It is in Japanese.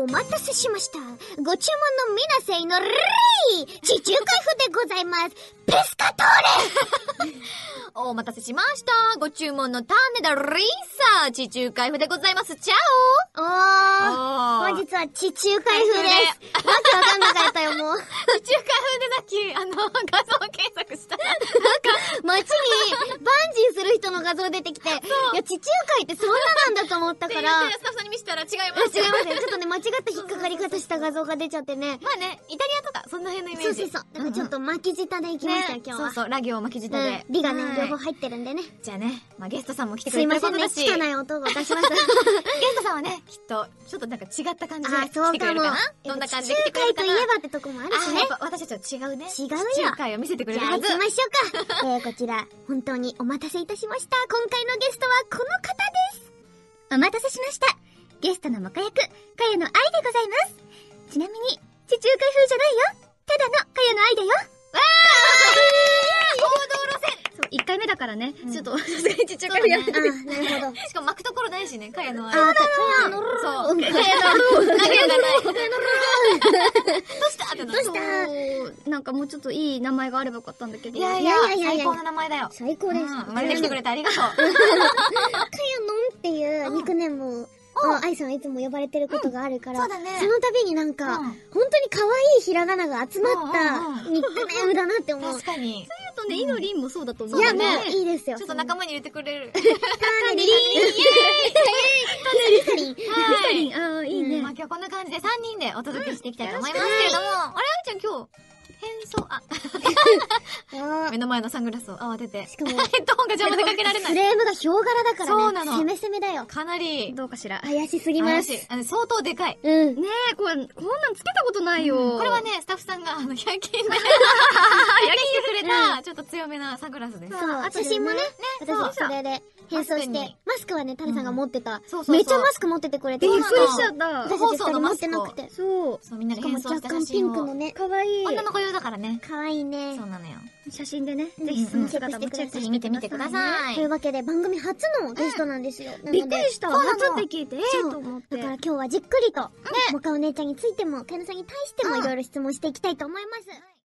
お待たせしました。ご注文のミナセイのレイ地中海風でございます。ペスカトーレお待たせしました。ご注文のタネダリーサ地中海風でございます。チャオ。 本日は地中海風です。わけわかんなかったよ、もう。 地中海風でさっき、画像検索したら、 街にバンジーする人の画像出てきて、いや、地中海ってそんななんだと思ったから。 スタッフさんに見せたら違います。 違いますね。ちょっとね、間違った引っかかり方した画像が出ちゃってね。 まあね、イタリアとか、そんな辺のイメージ。 そう。だからちょっと巻き舌で行きましたよ、今日は。 そう、ラ行巻き舌で。 リがね、両方入ってるんでね。 じゃあね、まあゲストさんも来てくれたことだし。 すいませんね、汚い音を出しました。 ゲストさんはね、きっと、ちょっとなんか違った感じで来てくれるかな。どんな感じで来てくれるかな。 地中海といえばってとこもあるしね。 私たちは違うね。 違うよ。 地中海を見せてくれるはず。 じゃあ行きましょうか。こちら、本当にお待たせいたしました。今回のゲストはこの方です。 お待たせしました。ゲストのモカ役、かやの愛でございます。ちなみに、地中海風じゃないよ。ただのかやの愛だよ。わー王道路線そう、1回目だからね、ちょっと、さすがに地中海風やってる。 なるほど。 しかも巻くところないしね、かやの愛。 かやのそう。かやの愛。どうしたどうしたなんかもうちょっといい名前があればよかったんだけど。 いや、最高な名前だよ。 最高です。 生まれてきてくれてありがとう。 かやのんっていうニックネームを、愛さんはいつも呼ばれてることがあるから、 そうだね。 その度になんか、本当に可愛いひらがなが集まったニックネームだなって思う。 確かに。 そう言うとね、イノリンもそうだと思う。 いや、もういいですよ。 ちょっと仲間に入れてくれる。 タネリンイエーイタネリンああ、いいね。 まあ今日こんな感じで3人でお届けしていきたいと思いますけれども、あれ、愛ちゃん今日、目の前のサングラスを慌てて。 しかも、 ヘッドホンが邪魔でかけられない。 フレームがヒョウ柄だからね。 そうなの。 攻め攻めだよ。 かなり。 どうかしら。 怪しすぎます。 相当でかい。 ねえ、こんなんつけたことないよ。 これはね、スタッフさんが100均で、焼きしてくれた、ちょっと強めなサングラスです。 そう、写真もね、私それで変装して、マスクはね、タネさんが持ってた。 そう。 めっちゃマスク持っててくれて。 びっくりしちゃった。 私たち2人持ってなくて。 そう。 みんなで変装した写真を。 若干ピンクのね。 かわいい。 女の子用だからね。 かわいいね。 そうなのよ。 写真でね、ぜひその姿もチェックして見てみてください。 というわけで番組初のゲストなんですよ。 びっくりした。初って聞いて、と思って。 だから今日はじっくりと、モカお姉ちゃんについても、かやのさんに対してもいろいろ質問していきたいと思います。